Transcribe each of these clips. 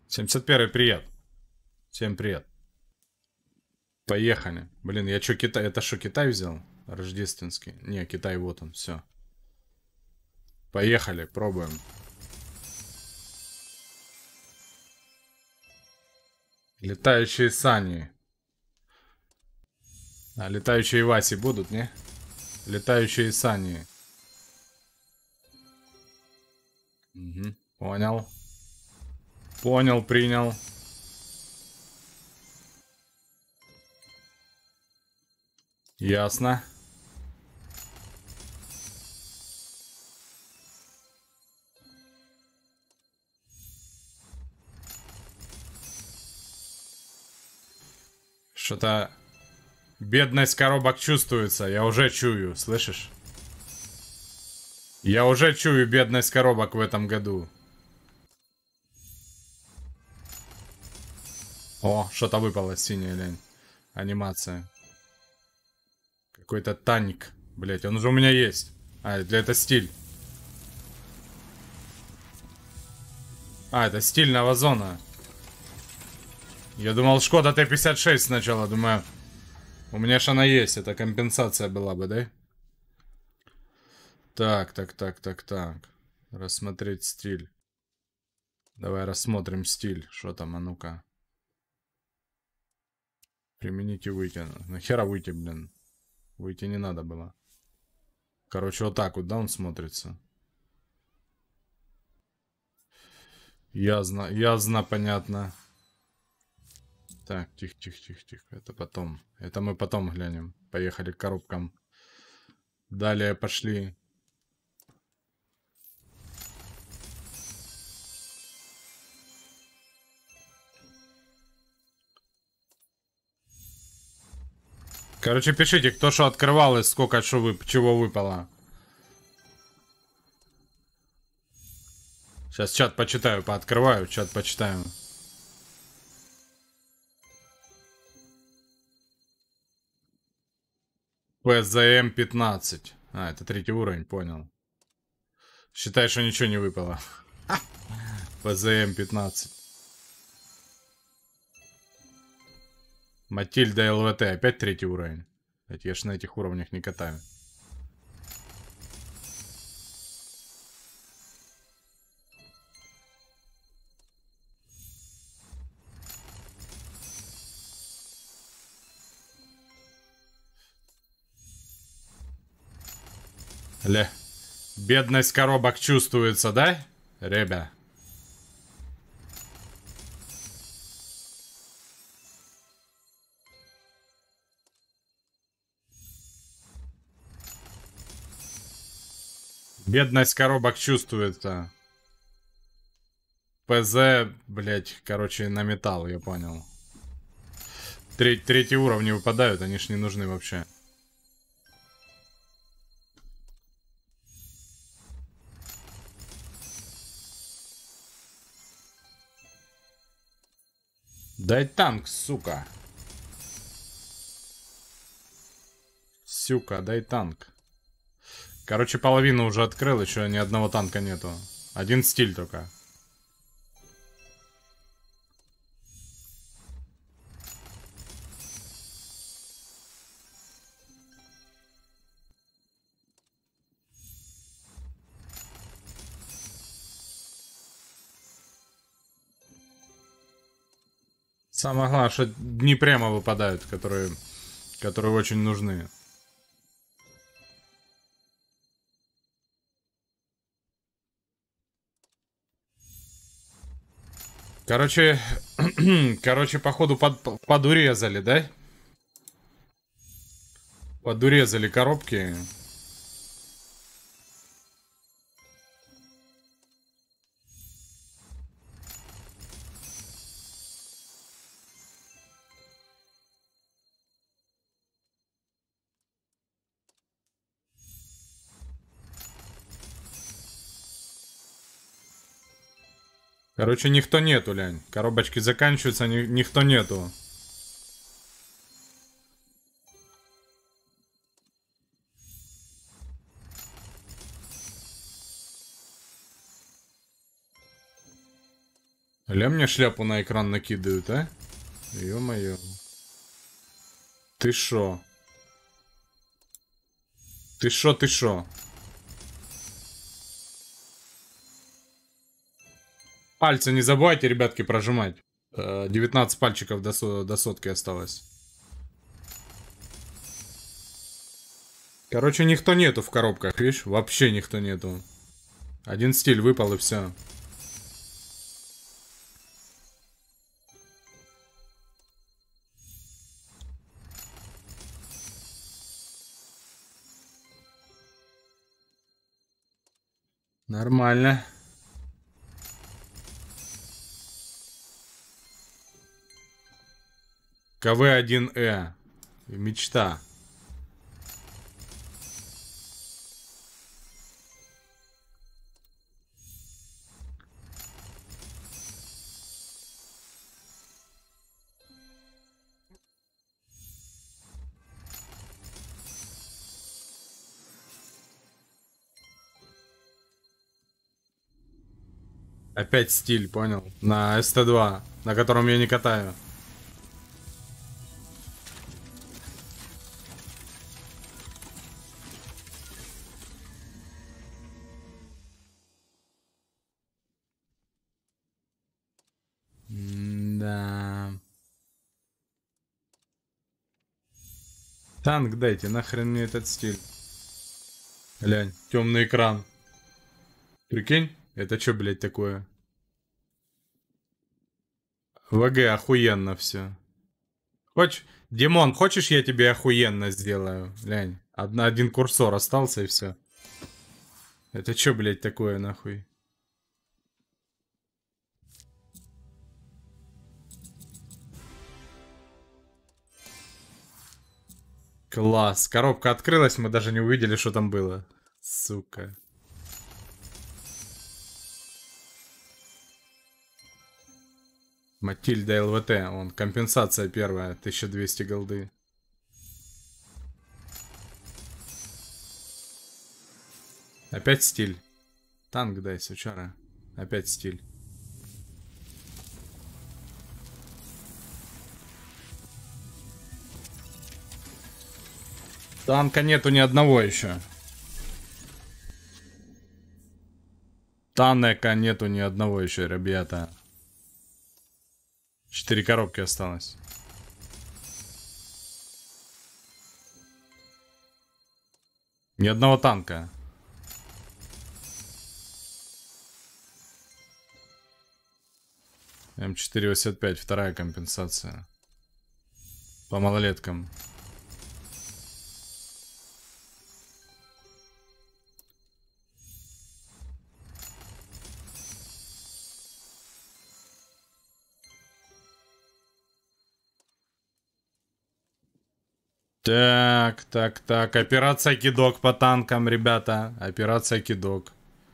71-й, привет. Всем привет. Поехали. Блин, я что, Китай... Это что, Китай взял? Рождественский. Не, Китай, вот он, все. Поехали, пробуем. Летающие сани. А летающие Васи будут, не? Летающие сани. Угу. Понял. Понял, принял. Ясно. Что-то... Бедность коробок чувствуется. Я уже чую, слышишь? Я уже чую бедность коробок в этом году. О, что-то выпало синее, лень. Анимация. Какой-то таник. Блять, он уже у меня есть. А, это стиль. А, это стильная зона. Я думал, Шкода Т-56 сначала. Думаю, у меня ж она есть. Это компенсация была бы, да? Так. Рассмотреть стиль. Давай рассмотрим стиль. Что там, а ну-ка. Применить и выйти. Нахера выйти, блин? Выйти не надо было. Короче, вот так вот, да, он смотрится. Ясно, понятно. Так, тихо. Это потом. Это мы потом глянем. Поехали к коробкам. Далее пошли. Короче, пишите, кто что открывал и сколько чего выпало. Сейчас чат почитаю, пооткрываю, чат почитаю. ПЗМ 15. А, это третий уровень, понял. Считай, что ничего не выпало. ПЗМ 15. Матильда ЛВТ, опять третий уровень. Я ж на этих уровнях не катаю. Ля. Бедность коробок чувствуется, да, ребя? Бедность коробок чувствуется. ПЗ, блять, короче, на металл, я понял. Третьи уровни выпадают, они ж не нужны вообще. Дай танк, сука. Сюка, дай танк. Короче, половину уже открыл, еще ни одного танка нету. Один стиль только. Самое главное, что дни прямо выпадают, которые очень нужны. Короче, походу подурезали, да? Подурезали коробки. Короче, никто нету, лянь. Коробочки заканчиваются, никто нету. Ля мне шляпу на экран накидывают, а? Ё-моё. Ты шо? Ты шо, ты шо? Пальцы не забывайте, ребятки, прожимать. 19 пальчиков до сотки осталось. Короче, никто нету в коробках, видишь? Вообще никто нету. Один стиль выпал и все. Нормально. КВ-1Э. Мечта. Опять стиль, понял? На СТ2, на котором я не катаю. Да. Танк дайте, нахрен мне этот стиль. Глянь, темный экран. Прикинь, это что, блядь, такое? ВГ охуенно все. Хочешь, Димон, хочешь, я тебе охуенно сделаю? Глянь, один курсор остался и все. Это что, блядь, такое, нахуй? Класс. Коробка открылась, мы даже не увидели, что там было. Сука. Матильда ЛВТ. Вон, компенсация первая. 1200 голды. Опять стиль. Танк дай, сучара. Опять стиль. Танка нету ни одного еще. Танека нету ни одного еще, ребята. 4 коробки осталось. Ни одного танка. М485, вторая компенсация. По малолеткам. Так. Операция Кидок по танкам, ребята. Операция Кидок.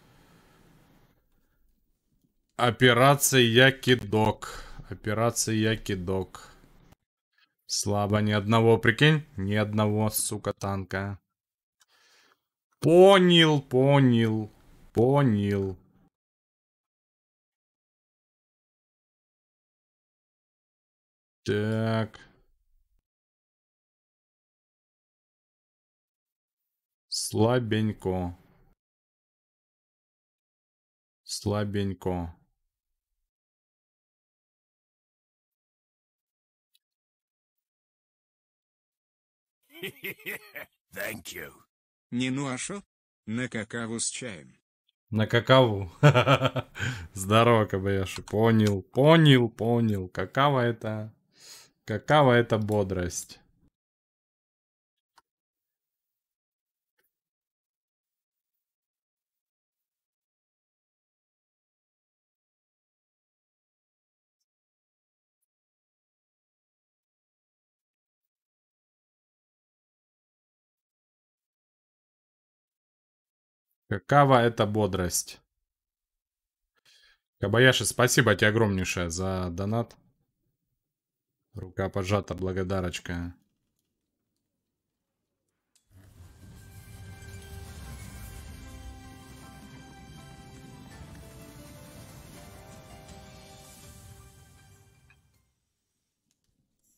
Операция Кидок. Операция Кидок. Слабо, ни одного, прикинь? Ни одного, сука, танка. Понял. Так. Слабенько. Thank you. Не ну а шо? На какаву с чаем. На какаву. Здорово, КБяши. Понял. Какава это бодрость. Какава это бодрость. Кабаяши, спасибо тебе огромнейшее за донат. Рука пожата, благодарочка.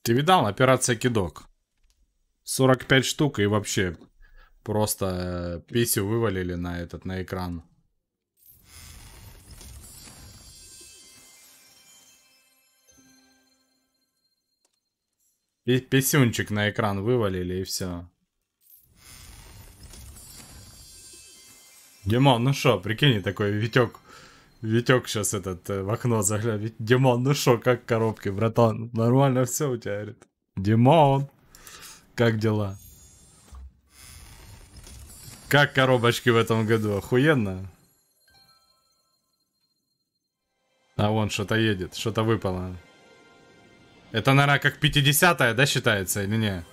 Ты видал? Операция Кидок. 45 штук и вообще просто писю вывалили на этот, на экран. Писюнчик на экран вывалили и все. Димон, ну шо, прикинь, такой Витек. Витек сейчас этот в окно заглянет. Димон, ну шо, как коробки, братан? Нормально все у тебя, говорит. Димон, как дела? Как коробочки в этом году? Охуенно? А вон что-то едет, что-то выпало. Это, наверное, как 50-я, да, считается, или не?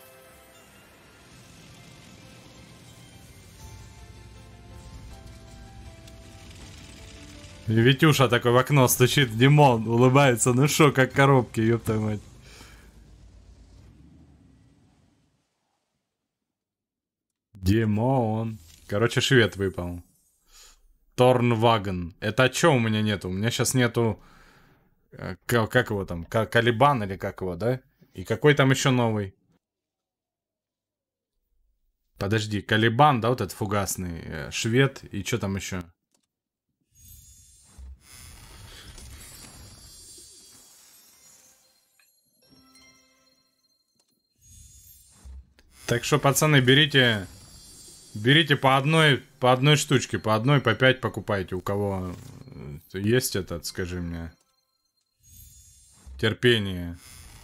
И Витюша такой в окно стучит, Димон улыбается, ну шо, как коробки, ёпта мать. Димон. Короче, швед выпал. Торнваген. Это чё у меня нету? У меня сейчас нету... Как его там? Калибан или как его, да? И какой там еще новый? Подожди, Калибан, да, вот этот фугасный. Швед и что там еще? Так что, пацаны, берите по одной штучке, по одной, по 5 покупайте. У кого есть этот, скажи мне. Терпение.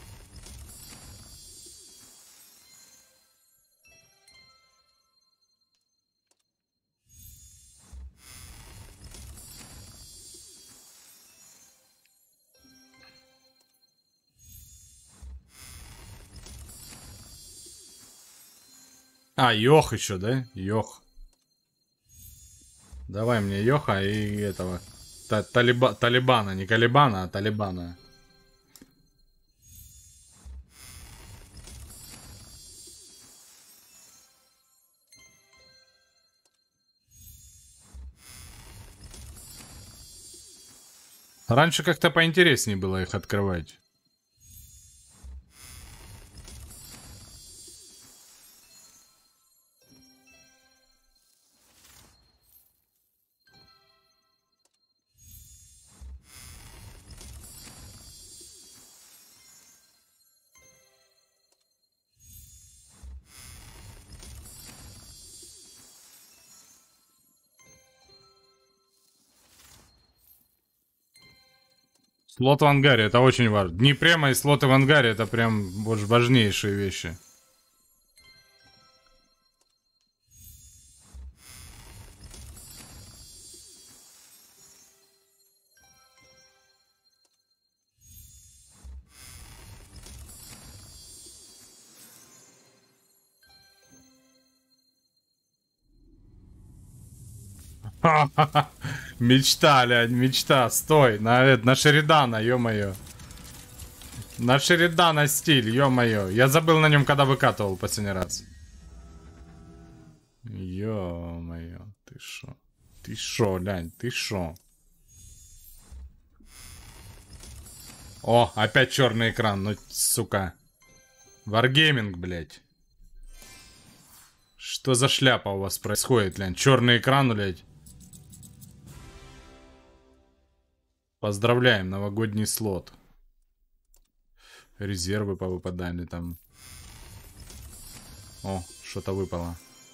А, Йох еще, да? Йох. Давай мне Йоха и этого. Талибана, не Калибана, а Талибана. Раньше как-то поинтереснее было их открывать. Слот в ангаре, это очень важно. Дни према и слоты в ангаре, это прям важнейшие вещи. Мечта, лядь, мечта. Стой, на Шеридана, ё-моё. На Шеридана стиль, ё-моё. Я забыл на нем, когда выкатывал последний раз. Ё-моё, ты шо? Ты шо, лянь, ты шо? О, опять черный экран, ну, сука. Wargaming, блядь. Что за шляпа у вас происходит, лянь? Черный экран, блядь. Поздравляем, новогодний слот. Резервы повыпадали там. О, что-то выпало.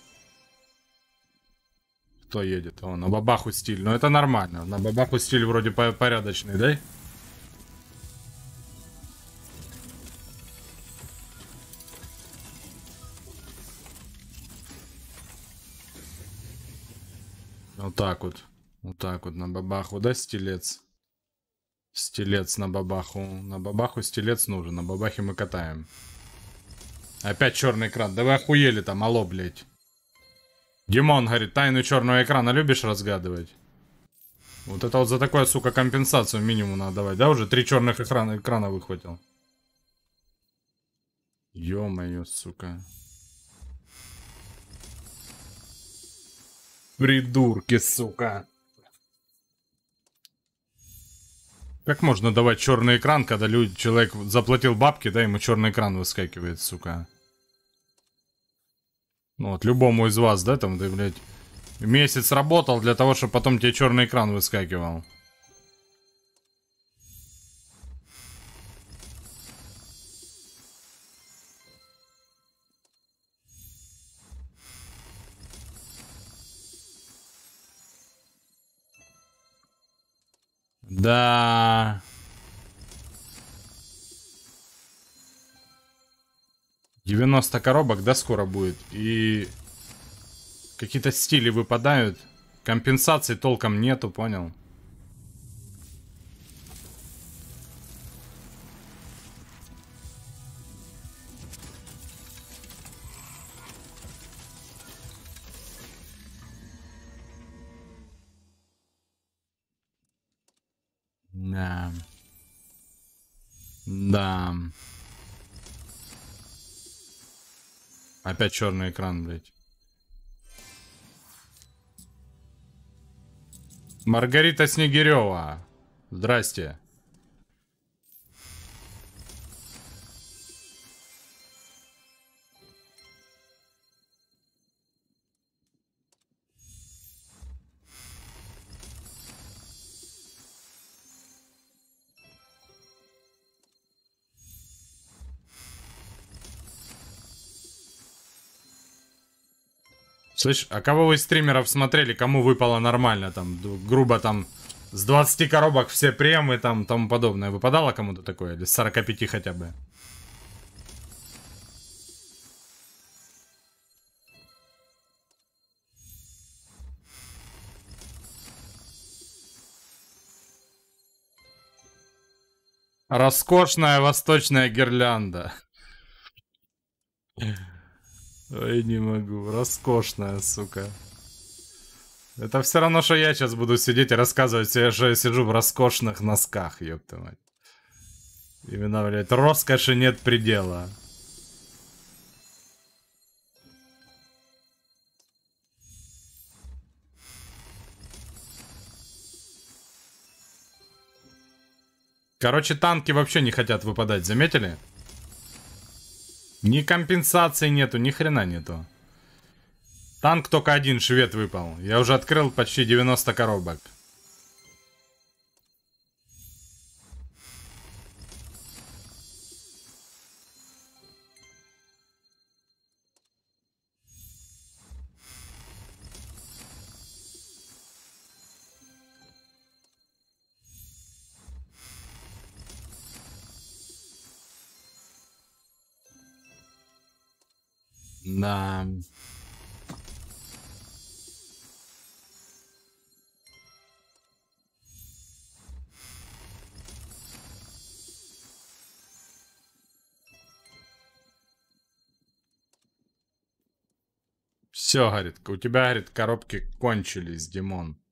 Кто едет? О, на бабаху стиль. Ну это нормально. На бабаху стиль вроде порядочный, да? Вот так вот. Вот так вот на бабаху, да, стилец? Стилец на бабаху. На бабаху стилец нужен. На бабахе мы катаем. Опять черный экран. Да вы охуели там, алло, блядь. Димон говорит, тайну черного экрана любишь разгадывать? Вот это вот за такое, сука, компенсацию минимум надо давать. Да, уже 3 черных экрана выхватил. Ё-моё, сука. Придурки, сука. Как можно давать черный экран, когда человек заплатил бабки, да, ему черный экран выскакивает, сука. Ну вот, любому из вас, да, там, ты, блядь, месяц работал для того, чтобы потом тебе черный экран выскакивал. Да. $90 коробок, да, скоро будет. И какие-то стили выпадают. Компенсаций толком нету, понял? Да. Да. Опять черный экран, блядь. Маргарита Снегирева. Здрасте. Слышь, а кого вы из стримеров смотрели, кому выпало нормально, там, грубо там, с 20 коробок все премы, там, тому подобное. Выпадало кому-то такое? Или с 45 хотя бы? Роскошная восточная гирлянда. Ой, не могу. Роскошная, сука. Это все равно, что я сейчас буду сидеть и рассказывать себе, что я сижу в роскошных носках, ёпта мать. Именно, блядь, роскоши нет предела. Короче, танки вообще не хотят выпадать, заметили? Ни компенсации нету, ни хрена нету. Танк только один, швед, выпал. Я уже открыл почти 90 коробок. Да. Все, говорит, у тебя, говорит, коробки кончились, Димон.